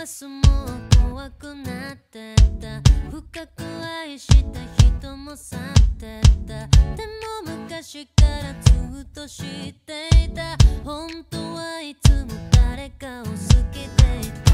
スも怖くなってた。深く愛した人も去ってた。でも昔からずっと知っていた。本当はいつも誰かを好きでいた。